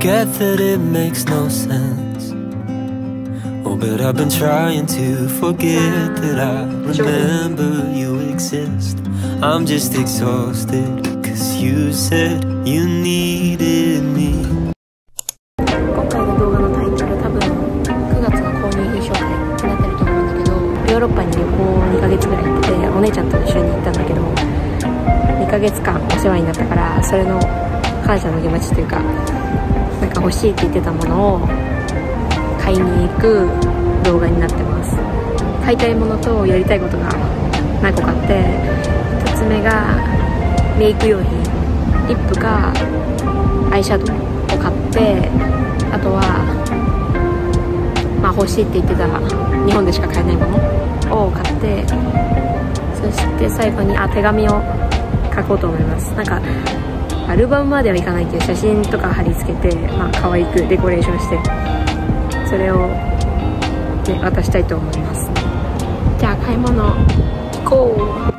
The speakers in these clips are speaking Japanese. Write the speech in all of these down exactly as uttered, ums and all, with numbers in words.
get that it makes no sense. Oh, but I've been trying to forget that I remember you exist. I'm just exhausted, cause you said you needed me. 今回の動画のタイトル、多分くがつの購入品紹介になってると思うんだけど、ヨーロッパに旅行にかげつぐらい行ってて、お姉ちゃんと一緒に行ったんだけど、にかげつかんお世話になったから、それの感謝の気持ちというか、なんか欲しいって言ってたものを買いに行く動画になってます。買いたいものとやりたいことが何個かあって、ひとつめがメイク用品、リップかアイシャドウを買って、あとはまあ欲しいって言ってた日本でしか買えないものを買って、そして最後にあ手紙を書こうと思います。なんかアルバムまではいかないけど、写真とか貼り付けて、まあ可愛くデコレーションして、それを、ね、渡したいと思います。じゃあ買い物行こう。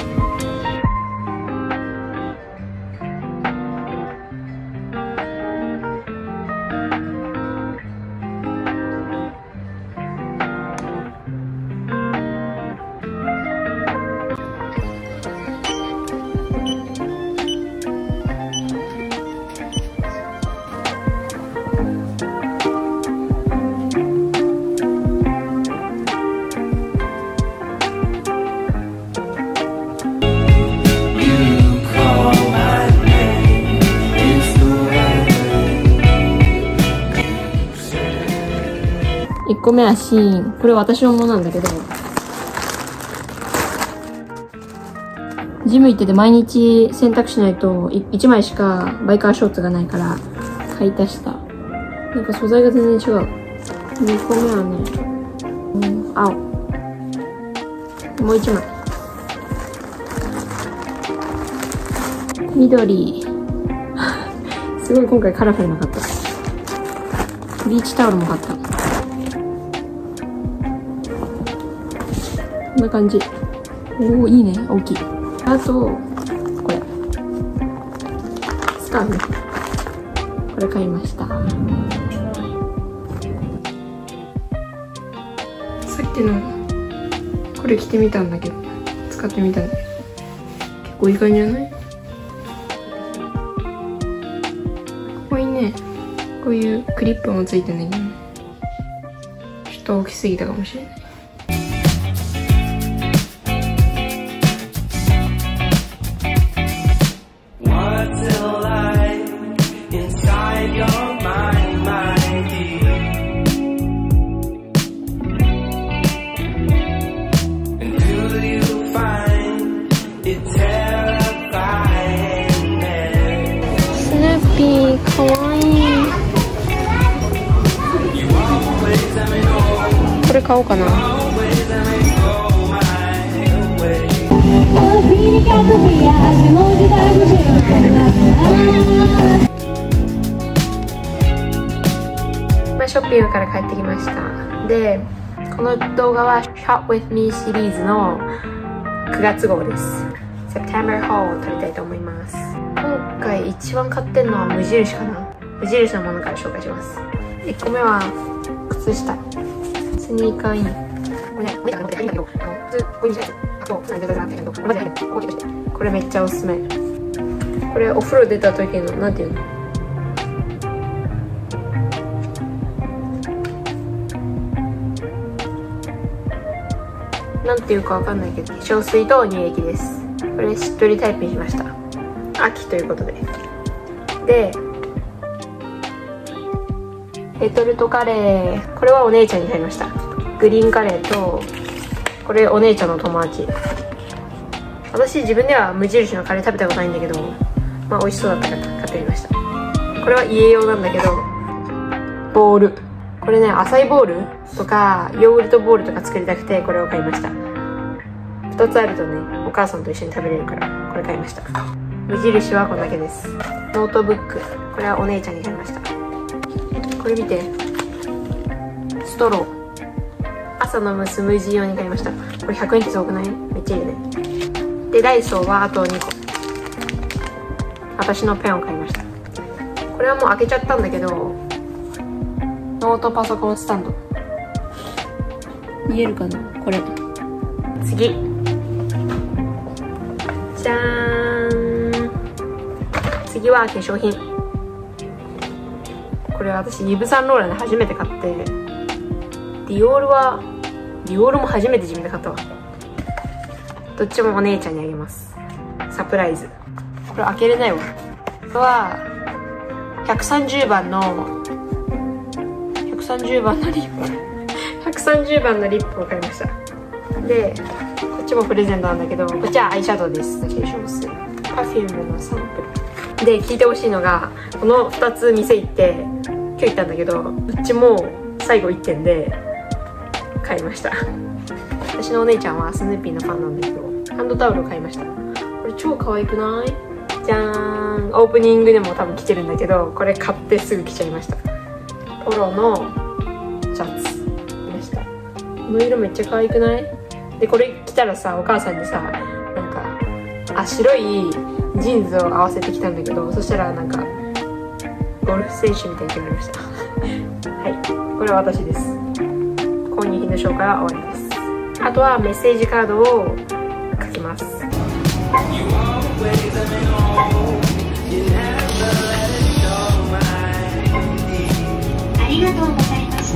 いっこめはシーン。これ私のものなんだけど、ジム行ってて毎日洗濯しないといちまいしかバイカーショーツがないから買い足した。なんか素材が全然違う。にこめはね、うん、青。もういちまい。緑。すごい今回カラフルなかった。ビーチタオルも買った。こんな感じ。おお、いいね、大きい。あとこれスカーフ、これ買いました。さっきのこれ着てみたんだけど、使ってみたんだけど、結構いい感じじゃない？ここにね、こういうクリップもついてんだけどね、ちょっと大きすぎたかもしれない。かわいい。これ買おうかな。まあショッピングから帰ってきました。で、この動画は Shop with Me シリーズのくがつ号です。September Haul を撮りたいと思います。今回一番買ってるのは無印かな。無印のものから紹介します。いっこめは靴下、スニーカーイン。これね、お姉ちゃんの持っていいんだけど、あの普通こういう短いあと、あれだだだってやると、これマジで入る。こうして、これめっちゃおすすめ。これお風呂出た時のなんていうの？なんていうかわかんないけど、化粧水と乳液です。これしっとりタイプにしました。秋ということで。で、レトルトカレー、これはお姉ちゃんに買いました。グリーンカレーと、これお姉ちゃんの友達。私自分では無印のカレー食べたことないんだけど、まあ美味しそうだったから買ってみました。これは家用なんだけど、ボール、これね、アサイボールとかヨーグルトボールとか作りたくてこれを買いました。ふたつあるとね、お母さんと一緒に食べれるからこれ買いました。無印はこんだけです。ノートブック、これはお姉ちゃんに買いました。これ見て、ストロー、朝飲むスムージー用に買いました。これひゃくえんってすごくない？めっちゃいいよね。で、ダイソーはあとにこ、私のペンを買いました。ここれはもう開けちゃったんだけど、ノートパソコンスタンド見えるかな。これ次じゃーん。次は化粧品。これは私イヴ・サンローランで初めて買って、ディオールはディオールも初めて自分で買ったわ。どっちもお姉ちゃんにあげます。サプライズ。これ開けれないわ。これはひゃくさんじゅうばんのひゃくさんじゅうばんのリップひゃくさんじゅうばんのリップを買いました。でこっちもプレゼントなんだけど、こっちはアイシャドウです。化粧水 Perfume のサンプルで、聞いてほしいのが、このふたつ店行って今日行ったんだけど、どっちも最後いってんで買いました。私のお姉ちゃんはスヌーピーのファンなんだけど、ハンドタオルを買いました。これ超可愛くない？じゃーん。オープニングでも多分着てるんだけど、これ買ってすぐ着ちゃいました。ポロのシャツ着ました。この色めっちゃ可愛くない？でこれ着たらさ、お母さんにさ、なんかあ白いジーンズを合わせてきたんだけど、そしたらなんかゴルフ選手みたいに決まりましたはい、これは私です。購入品の紹介は終わりです。あとはメッセージカードを書きます。ありがとうございました。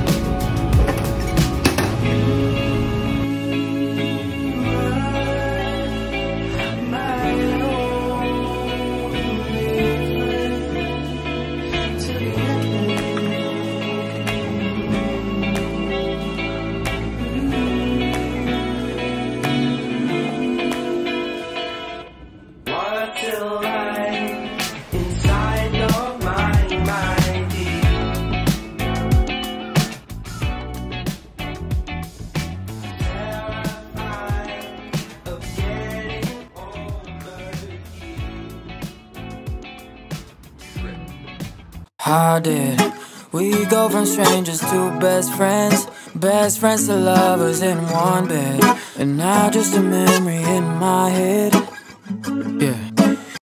How did we go from strangers to best friends, best friends to lovers in one bed, and now just a memory in my head? Yeah.